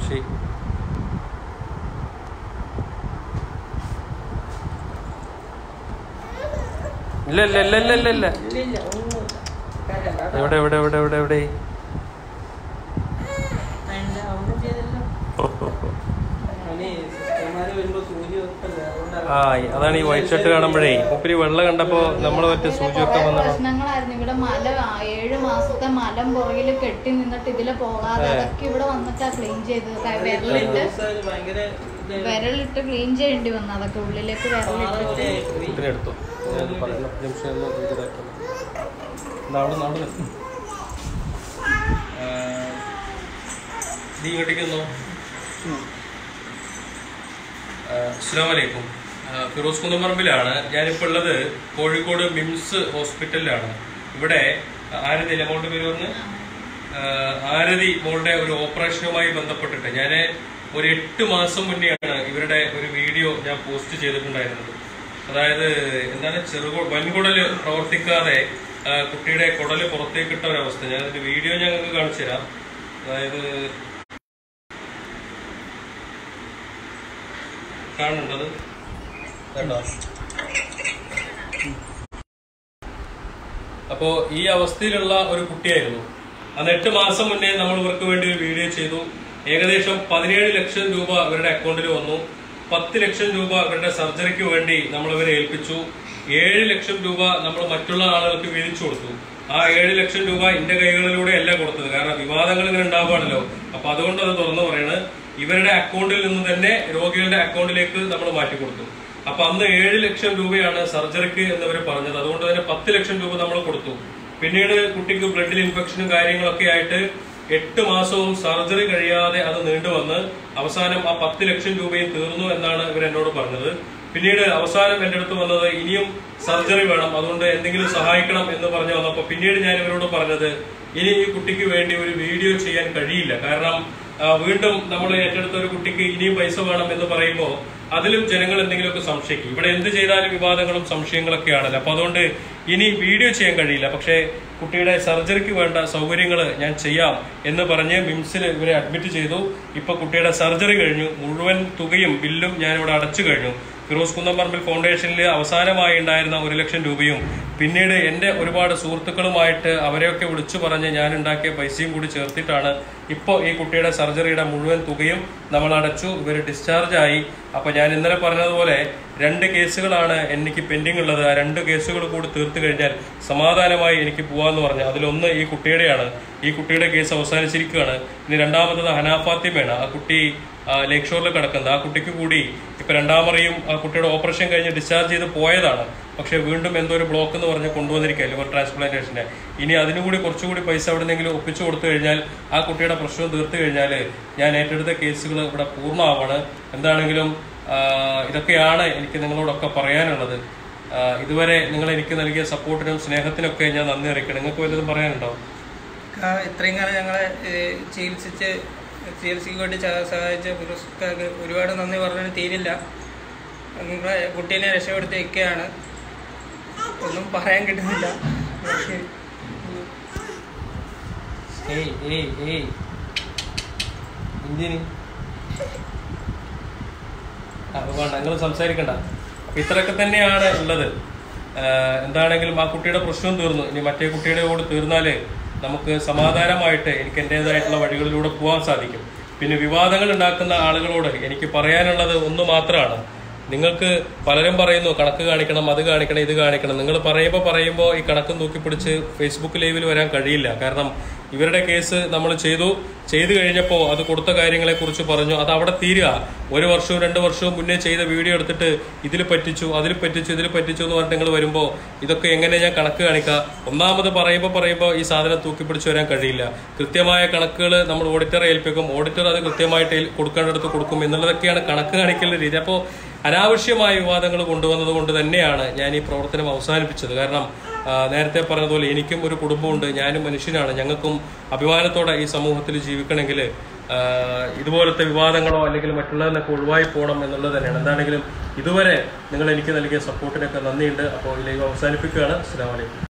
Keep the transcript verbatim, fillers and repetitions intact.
പക്ഷേ ഇല്ല ഇല്ല ഇല്ല ഇല്ല ഇല്ല ഇല്ല എവിടെ എവിടെ എവിടെ എവിടെ എവിടെ ആ അതാണ് ഈ വൈറ്റ് ഷർട്ട് കാണുമ്പോഴേ ഒത്തിരി വെള്ളം കണ്ടപ്പോ നമ്മള് മറ്റേ സൂചി വെക്കാൻ വന്ന പ്രശ്നങ്ങളായിരുന്നു. ഇവിടെ മല ഏഴു മാസത്തെ മലം പുറകില് കെട്ടി നിന്നിട്ട് ഇതിലെ പോകാതെ അതൊക്കെ ഇവിടെ വന്നിട്ടാ ക്ലീൻ ചെയ്ത് വിരലിട്ട് വിരലിട്ട് ക്ലീൻ ചെയ്യേണ്ടി വന്നു. അതൊക്കെ ഉള്ളിലേക്ക് വിരലിട്ട് എടുത്തു നീ ഇങ്ങോട്ടേക്ക് അസ്സലാമു അലൈക്കും. ഫിറോസ് കുന്നംപറമ്പിലാണ് ഞാനിപ്പോൾ ഉള്ളത്. കോഴിക്കോട് മിംസ് ഹോസ്പിറ്റലിലാണ്. ഇവിടെ ആരതി മോളുടെ പേര് വന്ന് ആരതി മോളുടെ ഒരു ഓപ്പറേഷനുമായി ബന്ധപ്പെട്ടിട്ട് ഞാൻ ഒരു എട്ട് മാസം മുന്നെയാണ് ഇവരുടെ ഒരു വീഡിയോ ഞാൻ പോസ്റ്റ് ചെയ്തിട്ടുണ്ടായിരുന്നത്. അതായത് എന്താണ് ചെറുകു വൻകുടല് പ്രവർത്തിക്കാതെ കുട്ടിയുടെ കുടല് പുറത്തേക്ക് ഇട്ട ഒരവസ്ഥ. ഞാൻ അതിന്റെ വീഡിയോ ഞങ്ങൾക്ക് കാണിച്ചു തരാം. അതായത് കാണുന്നുണ്ടത് കേട്ടോ. അപ്പോ ഈ അവസ്ഥയിലുള്ള ഒരു കുട്ടിയായിരുന്നു. അന്ന് എട്ട് മാസം മുന്നേ നമ്മൾ ഇവർക്ക് വേണ്ടി ഒരു വീഡിയോ ചെയ്തു. ഏകദേശം പതിനേഴ് ലക്ഷം രൂപ ഇവരുടെ അക്കൗണ്ടിൽ വന്നു. പത്ത് ലക്ഷം രൂപ ഇവരുടെ സർജറിക്ക് വേണ്ടി നമ്മൾ ഇവരെ ഏൽപ്പിച്ചു. ഏഴ് ലക്ഷം രൂപ നമ്മൾ മറ്റുള്ള ആളുകൾക്ക് വീതിച്ചു കൊടുത്തു. ആ ഏഴ് ലക്ഷം രൂപ എന്റെ കൈകളിലൂടെ അല്ല കൊടുത്തത്. കാരണം വിവാദങ്ങൾ ഇങ്ങനെ ഉണ്ടാവുകയാണല്ലോ. അപ്പൊ അതുകൊണ്ട് അത് തുറന്നു പറയണത് ഇവരുടെ അക്കൗണ്ടിൽ നിന്ന് തന്നെ രോഗികളുടെ അക്കൗണ്ടിലേക്ക് നമ്മൾ മാറ്റി കൊടുത്തു. അപ്പൊ അന്ന് ഏഴ് ലക്ഷം രൂപയാണ് സർജറിക്ക് എന്നവർ പറഞ്ഞത്. അതുകൊണ്ട് തന്നെ പത്ത് ലക്ഷം രൂപ നമ്മൾ കൊടുത്തു. പിന്നീട് കുട്ടിക്ക് ബ്ലഡിൽ ഇൻഫെക്ഷനും കാര്യങ്ങളൊക്കെ ആയിട്ട് എട്ട് മാസവും സർജറി കഴിയാതെ അത് നീണ്ടുവന്ന് അവസാനം ആ പത്ത് ലക്ഷം രൂപയും തീർന്നു എന്നാണ് ഇവർ എന്നോട് പറഞ്ഞത്. പിന്നീട് അവസാനം എന്റെ അടുത്ത് വന്നത് ഇനിയും സർജറി വേണം, അതുകൊണ്ട് എന്തെങ്കിലും സഹായിക്കണം എന്ന് പറഞ്ഞു വന്നപ്പോ പിന്നീട് ഞാൻ ഇവരോട് പറഞ്ഞത് ഇനി ഈ കുട്ടിക്ക് വേണ്ടി ഒരു വീഡിയോ ചെയ്യാൻ കഴിയില്ല. കാരണം വീണ്ടും നമ്മൾ ഏറ്റെടുത്ത ഒരു കുട്ടിക്ക് ഇനിയും പൈസ വേണം എന്ന് പറയുമ്പോൾ അതിലും ജനങ്ങൾ എന്തെങ്കിലുമൊക്കെ സംശയിക്കും. ഇവിടെ എന്ത് ചെയ്താലും വിവാദങ്ങളും സംശയങ്ങളൊക്കെ ആണല്ലോ. അപ്പൊ അതുകൊണ്ട് ഇനി വീഡിയോ ചെയ്യാൻ കഴിയില്ല. പക്ഷേ കുട്ടിയുടെ സർജറിക്ക് വേണ്ട സൗകര്യങ്ങൾ ഞാൻ ചെയ്യാം എന്ന് പറഞ്ഞ് മിംസിൽ ഇവരെ അഡ്മിറ്റ് ചെയ്തു. ഇപ്പൊ കുട്ടിയുടെ സർജറി കഴിഞ്ഞു. മുഴുവൻ തുകയും ബില്ലും ഞാൻ ഇവിടെ അടച്ചു കഴിഞ്ഞു. ഫിറോസ് കുന്നംപറമ്പിൽ ഫൗണ്ടേഷനിൽ അവസാനമായി ഉണ്ടായിരുന്ന ഒരു ലക്ഷം രൂപയും പിന്നീട് എന്റെ ഒരുപാട് സുഹൃത്തുക്കളുമായിട്ട് അവരെയൊക്കെ വിളിച്ചു പറഞ്ഞ് ഞാൻ ഉണ്ടാക്കിയ പൈസയും കൂടി ചേർത്തിട്ടാണ് ഇപ്പോൾ ഈ കുട്ടിയുടെ സർജറിയുടെ മുഴുവൻ തുകയും നമ്മൾ അടച്ചു. ഇവർ ഡിസ്ചാർജ് ആയി. അപ്പൊ ഞാൻ ഇന്നലെ പറഞ്ഞതുപോലെ രണ്ട് കേസുകളാണ് എനിക്ക് പെൻഡിങ് ഉള്ളത്. ആ രണ്ട് കേസുകൾ കൂടി തീർത്തു കഴിഞ്ഞാൽ സമാധാനമായി എനിക്ക് പോവാന്ന് പറഞ്ഞു. അതിലൊന്ന് ഈ കുട്ടിയുടെയാണ്. ഈ കുട്ടിയുടെ കേസ് അവസാനിച്ചിരിക്കുകയാണ്. ഇനി രണ്ടാമത്തത് ഹനാഫാത്തിമയാണ്. ആ കുട്ടി ലേക്ക് ഷോറിൽ കിടക്കുന്നത്. ആ കുട്ടിക്ക് കൂടി ഇപ്പൊ രണ്ടാമറിയും ആ കുട്ടിയുടെ ഓപ്പറേഷൻ കഴിഞ്ഞ് ഡിസ്ചാർജ് ചെയ്ത് പോയതാണ്. പക്ഷെ വീണ്ടും എന്തോ ഒരു ബ്ലോക്ക് എന്ന് പറഞ്ഞ് കൊണ്ടുവന്നിരിക്കുക ലിവർ ട്രാൻസ്പ്ലാന്റേഷന്റെ. ഇനി അതിനുകൂടി കുറച്ചുകൂടി പൈസ എവിടെന്നെങ്കിലും ഒപ്പിച്ചു കൊടുത്തു കഴിഞ്ഞാൽ ആ കുട്ടിയുടെ പ്രശ്നം തീർത്തു കഴിഞ്ഞാൽ ഞാൻ ഏറ്റെടുത്ത കേസുകൾ ഇവിടെ പൂർണ്ണമാവാണ്. എന്താണെങ്കിലും ഇതൊക്കെയാണ് എനിക്ക് നിങ്ങളോടൊക്കെ പറയാനുള്ളത്. ഇതുവരെ നിങ്ങൾ എനിക്ക് നൽകിയ സപ്പോർട്ടിനും സ്നേഹത്തിനൊക്കെ ഞാൻ നന്ദി അറിയിക്കണം. നിങ്ങൾക്ക് വല്ലതും പറയാനുണ്ടോ? ഇത്രയും കാലം ഞങ്ങളെ ചികിത്സിച്ച് ചികിത്സയ്ക്ക് വേണ്ടി സഹായിച്ച ഫിറോസ്ക്കാർക്ക് ഒരുപാട് നന്ദി പറഞ്ഞാൽ തീരില്ല. നിങ്ങളെ കുട്ടീനെ രക്ഷപ്പെടുത്തി വെക്കുകയാണ്. ഒന്നും പറയാൻ കിട്ടുന്നില്ല. നിങ്ങൾ സംസാരിക്കണ്ട. അപ്പൊ ഇത്രയൊക്കെ തന്നെയാണ് ഉള്ളത്. എന്താണെങ്കിലും ആ കുട്ടിയുടെ പ്രശ്നവും തീർന്നു. ഇനി മറ്റേ കുട്ടിയുടെ കൂടെ തീർന്നാല് നമുക്ക് സമാധാനമായിട്ട് എനിക്ക് എന്റേതായിട്ടുള്ള വഴികളിലൂടെ പോകാൻ സാധിക്കും. പിന്നെ വിവാദങ്ങൾ ഉണ്ടാക്കുന്ന ആളുകളോട് എനിക്ക് പറയാനുള്ളത് ഒന്ന് മാത്രമാണ്. നിങ്ങൾക്ക് പലരും പറയുന്നു കണക്ക് കാണിക്കണം, അത് കാണിക്കണം, ഇത് കാണിക്കണം. നിങ്ങൾ പറയുമ്പോൾ പറയുമ്പോൾ ഈ കണക്കും തൂക്കിപ്പിടിച്ച് ഫേസ്ബുക്ക് ലൈവിൽ വരാൻ കഴിയില്ല. കാരണം ഇവരുടെ കേസ് നമ്മൾ ചെയ്തു ചെയ്തു കഴിഞ്ഞപ്പോൾ അത് കൊടുത്ത കാര്യങ്ങളെ കുറിച്ച് പറഞ്ഞു. അത് അവിടെ തീരുക. ഒരു വർഷവും രണ്ട് വർഷവും മുന്നേ ചെയ്ത വീഡിയോ എടുത്തിട്ട് ഇതിൽ പറ്റിച്ചു, അതിൽ പറ്റിച്ചു, ഇതിൽ പറ്റിച്ചു എന്ന് പറഞ്ഞിട്ട് നിങ്ങൾ വരുമ്പോൾ ഇതൊക്കെ എങ്ങനെ ഞാൻ കണക്ക് കാണിക്കുക? ഒന്നാമത് പറയുമ്പോൾ പറയുമ്പോൾ ഈ സാധനം തൂക്കിപ്പിടിച്ച് വരാൻ കഴിയില്ല. കൃത്യമായ കണക്കുകൾ നമ്മൾ ഓഡിറ്ററെ ഏൽപ്പിക്കും. ഓഡിറ്റർ അത് കൃത്യമായിട്ട് കൊടുക്കേണ്ടടുത്ത് കൊടുക്കും എന്നുള്ളതൊക്കെയാണ് കണക്ക് കാണിക്കലുള്ള രീതി. അപ്പോൾ അനാവശ്യമായ വിവാദങ്ങൾ കൊണ്ടുവന്നത് കൊണ്ട് തന്നെയാണ് ഞാൻ ഈ പ്രവർത്തനം അവസാനിപ്പിച്ചത്. കാരണം നേരത്തെ പറഞ്ഞതുപോലെ എനിക്കും ഒരു കുടുംബമുണ്ട്, ഞാനും മനുഷ്യനാണ്. ഞങ്ങൾക്കും അഭിമാനത്തോടെ ഈ സമൂഹത്തിൽ ജീവിക്കണമെങ്കിൽ ഇതുപോലത്തെ വിവാദങ്ങളോ അല്ലെങ്കിൽ മറ്റുള്ളതിനൊക്കെ ഒഴിവായി പോകണം എന്നുള്ളത് തന്നെയാണ്. എന്താണെങ്കിലും ഇതുവരെ നിങ്ങൾ എനിക്ക് നൽകിയ സപ്പോർട്ടിനൊക്കെ നന്ദിയുണ്ട്. അപ്പോൾ ഇതിലേക്ക് അവസാനിപ്പിക്കുകയാണ്. അസ്സലാമു അലൈക്കും.